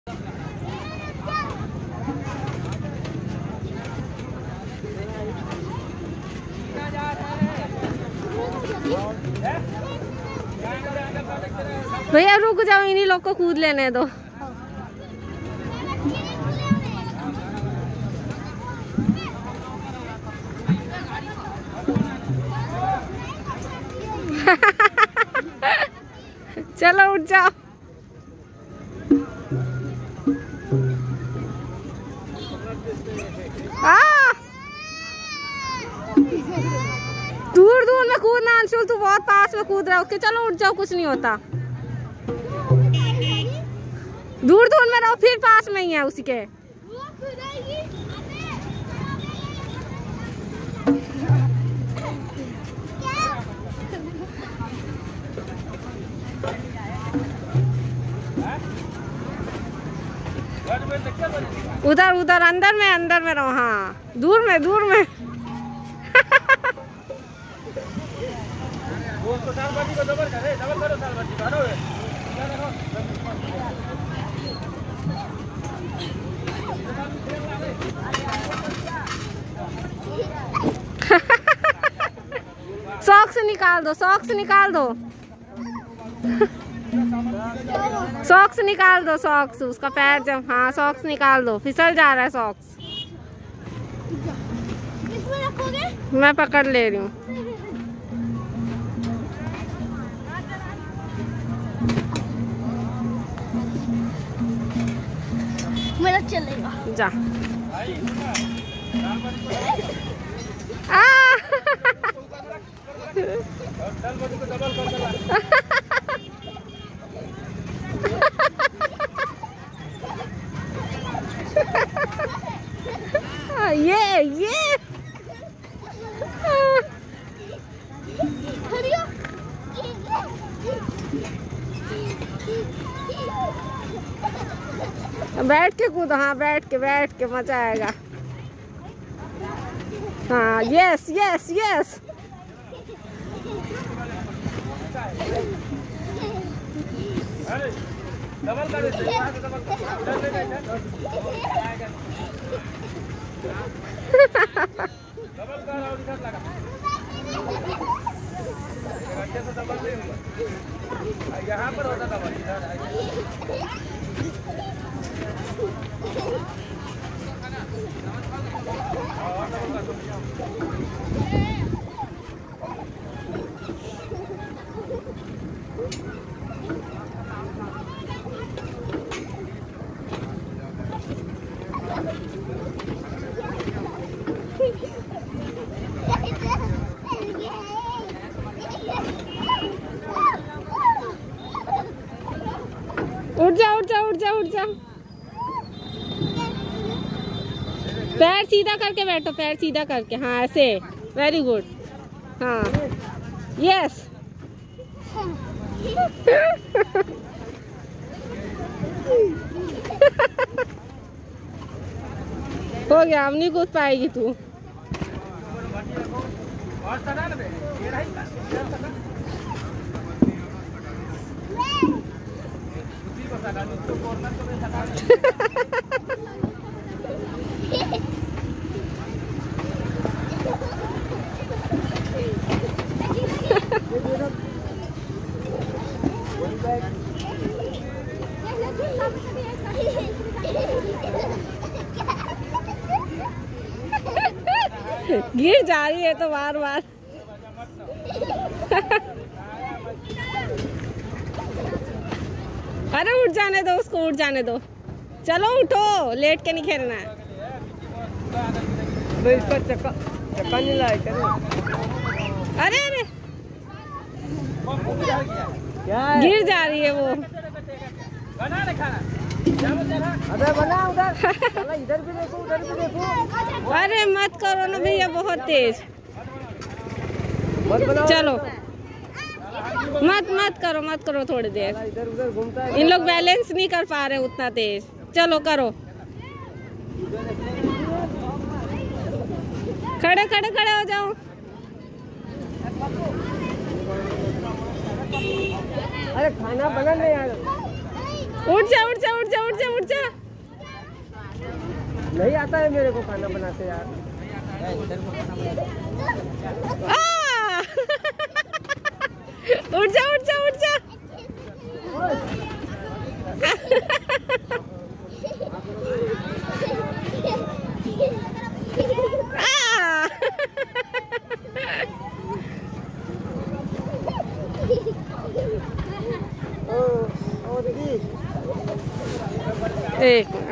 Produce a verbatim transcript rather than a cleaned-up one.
भैया रुक जाओ, इन्हीं लोग को कूद लेने दो। चलो उठ जाओ। आ दूर दूर में कूदना अंशुल, तू बहुत पास में कूद रहा है। ओके चलो उठ जाओ, कुछ नहीं होता। दूर दूर में रहो, फिर पास में ही है उसी के। उधर उधर अंदर में अंदर में रहो। हाँ दूर में दूर में। सॉक्स निकाल दो, सॉक्स निकाल दो। सॉक्स निकाल दो, सॉक्स उसका पैर जब, हाँ सॉक्स निकाल दो, फिसल जा रहा है सॉक्स। इसमें रखोगे? मैं पकड़ ले रही हूँ। मेरा चलेगा। जा। आ ये ये बैठ के कूदो। हाँ बैठ के बैठ के मजा आएगा। हाँ यस यस यस। डबल कर दे, डबल कर और इधर लगा। अच्छे से डबल नहीं होगा, यहाँ पर होता डबल, इधर उठ जा उठ जा उठ जा उठ जा। पैर सीधा करके बैठो, पैर सीधा करके। हाँ ऐसे, वेरी गुड। हाँ यस। हो गया, अब नहीं कूद पाएगी तू। गिर जा रही है तो बार बार। अरे उठ जाने दो उसको, उठ जाने दो। चलो उठो, लेट के नहीं खेलना है। इसका चक्का चक्का नहीं लाया। अरे अरे गिर जा रही है वो। अरे बना उधर, इधर भी देखो उधर भी देखो। अरे मत करो ना भैया, बहुत तेज। चलो मत मत करो मत करो, थोड़ी देर। इधर उधर घूमता है, इन लोग बैलेंस नहीं कर पा रहे उतना तेज। चलो करो, खड़े खड़े खड़े हो जाओ। अरे खाना बना नहीं यार। उठ जा उठ जा उठ जा उठ जा उठ जा। नहीं आता है मेरे को खाना बनाते यार। उठ जा उठ जा उठ जा। एक